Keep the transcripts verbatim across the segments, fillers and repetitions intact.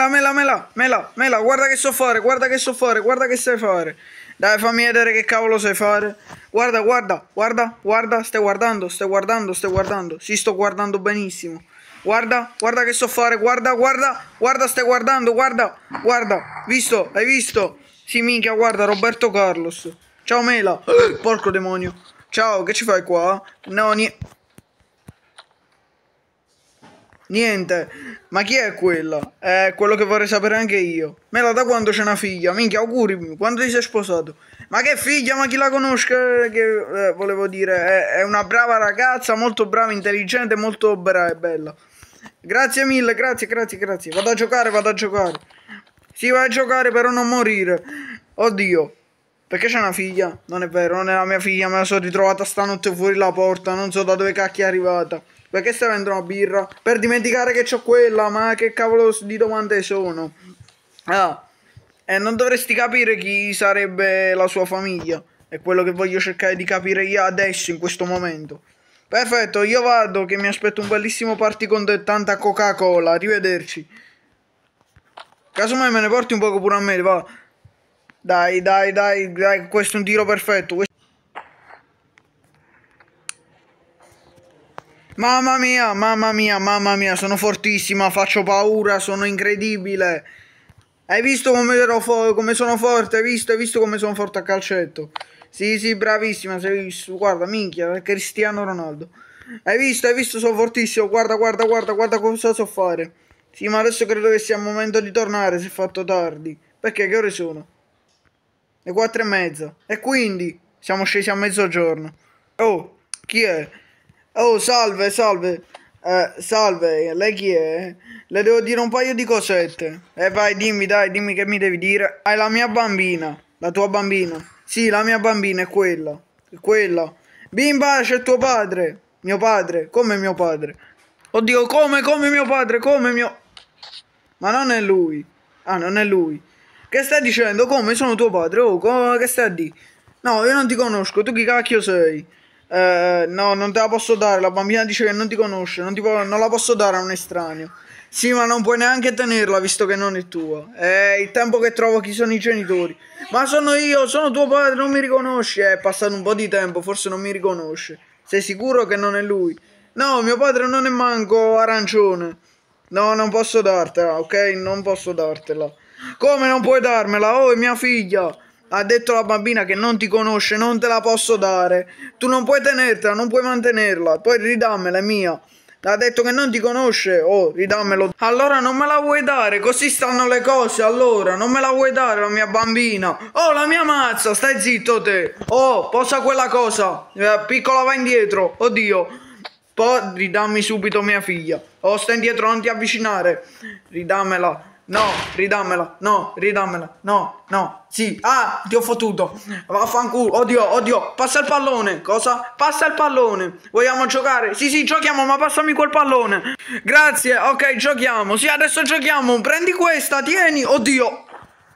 mela, mela, mela, mela, mela, guarda che so fare, guarda che so fare, guarda che sai fare. Dai, fammi vedere che cavolo sai fare. Guarda, guarda, guarda, guarda, stai guardando, stai guardando, stai guardando. Sì, sto guardando benissimo. Guarda, guarda che so fare, guarda, guarda, guarda, stai guardando, guarda, guarda. Visto? Hai visto? Sì, minchia, guarda, Roberto Carlos. Ciao, mela. Porco demonio. Ciao, che ci fai qua? No, niente. Niente, ma chi è quella? È quello che vorrei sapere anche io. Mela, da quando c'è una figlia? Minchia, auguri, quando ti sei sposato? Ma che figlia, ma chi la conosce? Che, eh, volevo dire, è, è una brava ragazza, molto brava, intelligente, molto brava e bella. Grazie mille, grazie, grazie, grazie. Vado a giocare, vado a giocare. Sì, vai a giocare, però non morire. Oddio, perché c'è una figlia? Non è vero, non è la mia figlia, me la sono ritrovata stanotte fuori la porta, non so da dove cacchio è arrivata. Perché stai avendo una birra? Per dimenticare che c'ho quella, ma che cavolo di domande sono? Ah, e non dovresti capire chi sarebbe la sua famiglia. È quello che voglio cercare di capire io adesso, in questo momento. Perfetto, io vado, che mi aspetto un bellissimo party con tanta Coca-Cola. Arrivederci. Casomai me ne porti un poco pure a me, va. Dai, dai, dai, dai, questo è un tiro perfetto. Mamma mia, mamma mia, mamma mia, sono fortissima, faccio paura, sono incredibile. Hai visto come, ero come sono forte? Hai visto? Hai visto come sono forte a calcetto? Sì, sì, bravissima, sei visto? Guarda, minchia, è Cristiano Ronaldo. Hai visto? Hai visto? Sono fortissimo. Guarda, guarda, guarda, guarda cosa so fare. Sì, ma adesso credo che sia il momento di tornare, si è fatto tardi. Perché? Che ore sono? Le quattro e mezza. E quindi? Siamo scesi a mezzogiorno. Oh, chi è? Oh, salve, salve. Eh, salve, lei chi è? Le devo dire un paio di cosette. E eh, vai, dimmi, dai, dimmi che mi devi dire. Hai la mia bambina. La tua bambina. Sì, la mia bambina è quella. È quella. Bimba, c'è tuo padre. Mio padre. Come mio padre? Oddio, come, come mio padre? Come mio... Ma non è lui. Ah, non è lui. Che stai dicendo? Come? Sono tuo padre? Oh, come... che stai a dire? No, io non ti conosco. Tu chi cacchio sei? Eh, no, non te la posso dare. La bambina dice che non ti conosce. Non, ti po non la posso dare a un estraneo. Sì, ma non puoi neanche tenerla visto che non è tua. È il tempo che trovo chi sono i genitori. Ma sono io, sono tuo padre, non mi riconosci. È passato un po' di tempo, forse non mi riconosce. Sei sicuro che non è lui? No, mio padre non è manco arancione. No, non posso dartela, ok? Non posso dartela. Come non puoi darmela? Oh, è mia figlia. Ha detto la bambina che non ti conosce, non te la posso dare. Tu non puoi tenertela, non puoi mantenerla. Poi ridammela, è mia. Ha detto che non ti conosce. Oh, ridammelo. Allora non me la vuoi dare? Così stanno le cose, allora. Non me la vuoi dare la mia bambina? Oh, la mia mazza, stai zitto te. Oh, posa quella cosa. Eh, piccola, va indietro. Oddio. Poi ridammi subito mia figlia. Oh, stai indietro, non ti avvicinare. Ridammela. No, ridammela, no, ridammela, no, no, sì, ah, ti ho fottuto, vaffanculo, oddio, oddio, passa il pallone, cosa? Passa il pallone, vogliamo giocare? Sì, sì, giochiamo, ma passami quel pallone, grazie, ok, giochiamo, sì, adesso giochiamo, prendi questa, tieni, oddio.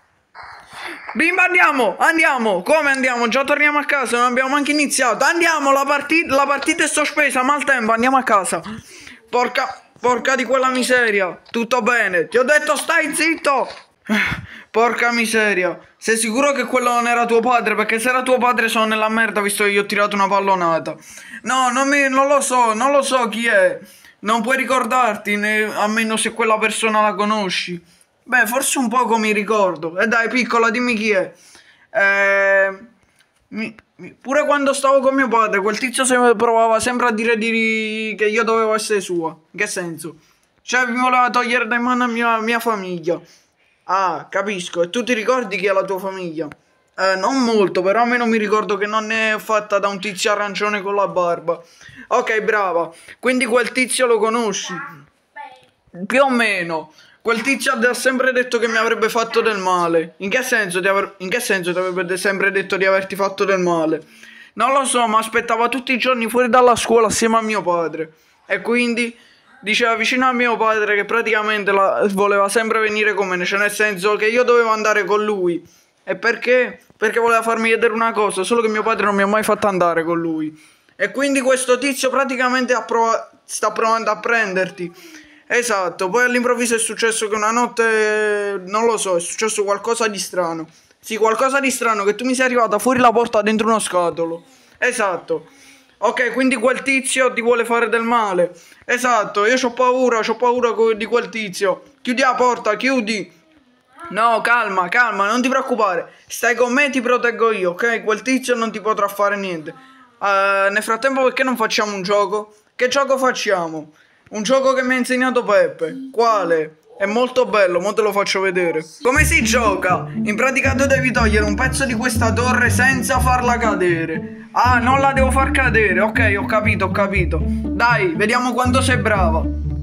Bimba, andiamo, andiamo, come andiamo? Già torniamo a casa, non abbiamo anche iniziato, andiamo, la, partit la partita è sospesa, maltempo, andiamo a casa, porca... Porca di quella miseria, tutto bene, ti ho detto stai zitto. Porca miseria, sei sicuro che quello non era tuo padre? Perché se era tuo padre sono nella merda visto che gli ho tirato una pallonata. No, non, mi, non lo so, non lo so chi è. Non puoi ricordarti, né, a meno se quella persona la conosci. Beh, forse un poco mi ricordo. E eh dai, piccola, dimmi chi è. Eh... Mi, mi, pure quando stavo con mio padre, quel tizio se provava sempre a dire di, che io dovevo essere sua. In che senso? Cioè mi voleva togliere da mano a mia, mia famiglia. Ah, capisco. E tu ti ricordi chi è la tua famiglia? Eh, non molto, però almeno mi ricordo che non è fatta da un tizio arancione con la barba. Ok, brava. Quindi quel tizio lo conosci? Più o meno. Quel tizio ha sempre detto che mi avrebbe fatto del male. In che senso ti, aver... In che senso ti avrebbe sempre detto di averti fatto del male? Non lo so, ma aspettava tutti i giorni fuori dalla scuola assieme a mio padre. E quindi diceva vicino a mio padre che praticamente la... voleva sempre venire con me. Cioè nel senso che io dovevo andare con lui. E perché? Perché voleva farmi vedere una cosa. Solo che mio padre non mi ha mai fatto andare con lui. E quindi questo tizio praticamente prov... sta provando a prenderti. Esatto, poi all'improvviso è successo che una notte, non lo so, è successo qualcosa di strano. Sì, qualcosa di strano, che tu mi sei arrivata fuori la porta dentro uno scatolo. Esatto. Ok, quindi quel tizio ti vuole fare del male. Esatto, io ho paura, ho paura di quel tizio. Chiudi la porta, chiudi. No, calma, calma, non ti preoccupare. Stai con me, ti proteggo io, ok? Quel tizio non ti potrà fare niente. Uh, nel frattempo, perché non facciamo un gioco? Che gioco facciamo? Un gioco che mi ha insegnato Peppe. Quale? È molto bello, mo te lo faccio vedere. Come si gioca? In pratica tu devi togliere un pezzo di questa torre senza farla cadere. Ah, non la devo far cadere. Ok, ho capito, ho capito. Dai, vediamo quanto sei brava.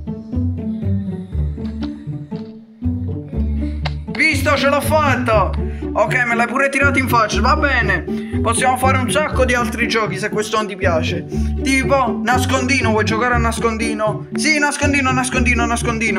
Visto, ce l'ho fatta. Ok, me l'hai pure tirato in faccia. Va bene. Possiamo fare un sacco di altri giochi se questo non ti piace. Tipo, nascondino. Vuoi giocare a nascondino? Sì, nascondino, nascondino, nascondino.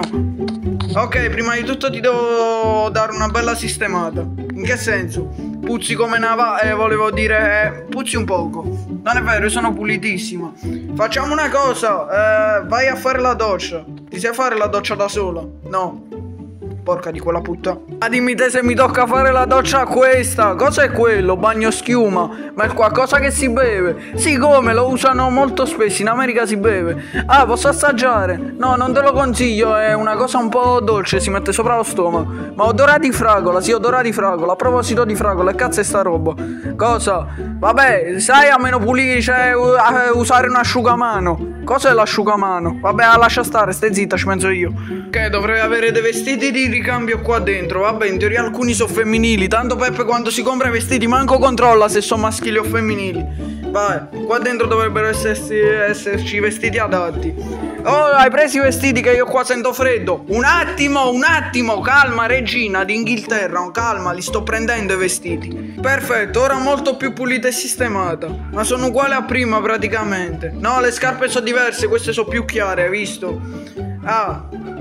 Ok, prima di tutto ti devo dare una bella sistemata. In che senso? Puzzi come una va... Eh, volevo dire... Eh, puzzi un poco. Non è vero, io sono pulitissima. Facciamo una cosa. Eh, vai a fare la doccia. Ti sai fare la doccia da sola? No. Porca di quella puttana. Ma dimmi te se mi tocca fare la doccia a questa. Cos'è quello? Bagno schiuma? Ma è qualcosa che si beve? Sì, come? Lo usano molto spesso. In America si beve. Ah, posso assaggiare? No, non te lo consiglio. È una cosa un po' dolce. Si mette sopra lo stomaco. Ma odora di fragola. Sì, odora di fragola. A proposito di fragola, che cazzo è sta roba? Cosa? Vabbè, sai, a meno pulire, cioè, usare un asciugamano. Cos'è l'asciugamano? Vabbè, lascia stare, stai zitta, ci penso io. Ok, dovrei avere dei vestiti di ricambio qua dentro. Vabbè, in teoria alcuni sono femminili. Tanto Peppe quando si compra i vestiti manco controlla se sono maschili o femminili. Vai, qua dentro dovrebbero esserci, esserci i vestiti adatti. Oh, hai preso i vestiti che io qua sento freddo. Un attimo, un attimo, calma regina d'Inghilterra. Calma, li sto prendendo i vestiti. Perfetto, ora molto più pulita e sistemata. Ma sono uguali a prima praticamente. No, le scarpe sono diverse, queste sono più chiare, hai visto? Ah,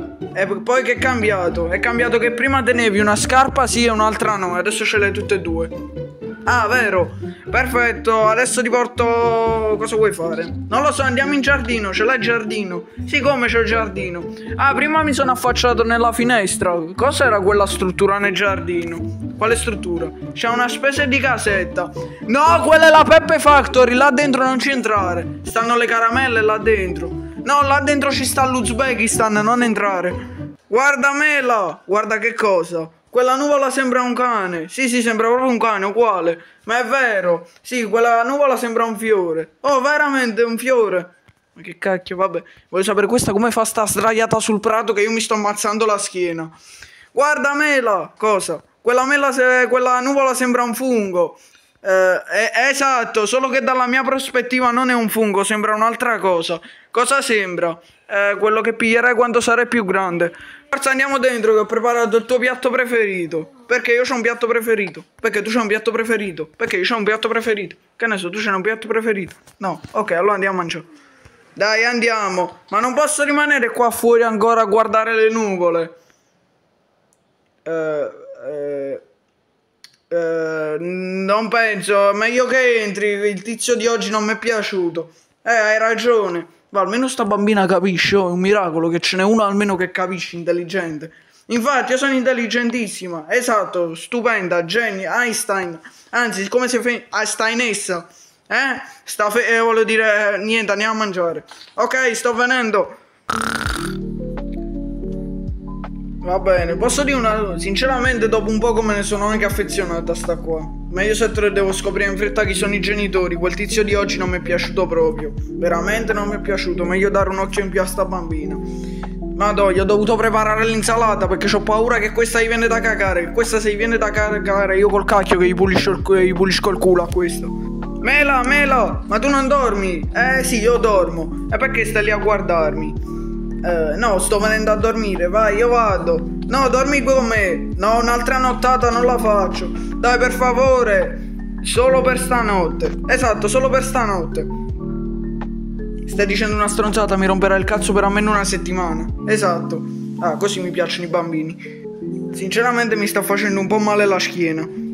e poi che è cambiato? È cambiato che prima tenevi una scarpa sì e un'altra no, adesso ce l'hai tutte e due. Ah, vero? Perfetto, adesso ti porto... Cosa vuoi fare? Non lo so, andiamo in giardino, ce l'hai il giardino? Sì, come c'è il giardino? Ah, prima mi sono affacciato nella finestra. Cos'era quella struttura nel giardino? Quale struttura? C'è una specie di casetta. No, quella è la Peppe Factory, là dentro non ci entrare. Stanno le caramelle là dentro. No, là dentro ci sta l'Uzbekistan, non entrare. Guarda Mela, guarda che cosa. Quella nuvola sembra un cane. Sì, sì, sembra proprio un cane, uguale. Ma è vero. Sì, quella nuvola sembra un fiore. Oh, veramente un fiore. Ma che cacchio, vabbè. Voglio sapere questa come fa sta sdraiata sul prato che io mi sto ammazzando la schiena. Guarda Mela. Cosa? Quella mela, se... quella nuvola sembra un fungo. Eh, è, esatto, solo che dalla mia prospettiva non è un fungo, sembra un'altra cosa. Cosa sembra? Eh, quello che piglierai quando sarai più grande. Forza, andiamo dentro che ho preparato il tuo piatto preferito. Perché io c'ho un piatto preferito. Perché tu c'hai un piatto preferito. Perché io c'ho un piatto preferito. Che ne so, tu c'hai un piatto preferito. No, ok, allora andiamo a mangiare. Dai, andiamo. Ma non posso rimanere qua fuori ancora a guardare le nuvole. Eh, eh, eh, non penso. Meglio che entri. Il tizio di oggi non mi è piaciuto. Eh, hai ragione. Ma almeno sta bambina capisce, oh, è un miracolo che ce n'è uno almeno che capisce, intelligente. Infatti io sono intelligentissima, esatto, stupenda, genio, Einstein, anzi come si fa Einsteinessa, eh? Sta fe eh, voglio dire, eh, niente, andiamo a mangiare. Ok, sto venendo. Va bene, posso dire una... Sinceramente dopo un poco me ne sono anche affezionata a sta qua. Meglio se te lo devo scoprire in fretta chi sono i genitori. Quel tizio di oggi non mi è piaciuto proprio. Veramente non mi è piaciuto. Meglio dare un occhio in più a sta bambina. Madò, gli ho dovuto preparare l'insalata perché ho paura che questa gli viene da cagare. Che questa se gli viene da cagare io col cacchio che gli pulisco il, gli pulisco il culo a questo. Mela, Mela, ma tu non dormi? Eh sì, io dormo. E perché stai lì a guardarmi? Eh, no, sto venendo a dormire, vai, io vado. No, dormi con me. No, un'altra nottata non la faccio. Dai, per favore. Solo per stanotte. Esatto, solo per stanotte. Stai dicendo una stronzata, mi romperà il cazzo per almeno una settimana. Esatto. Ah, così mi piacciono i bambini. Sinceramente mi sta facendo un po' male la schiena.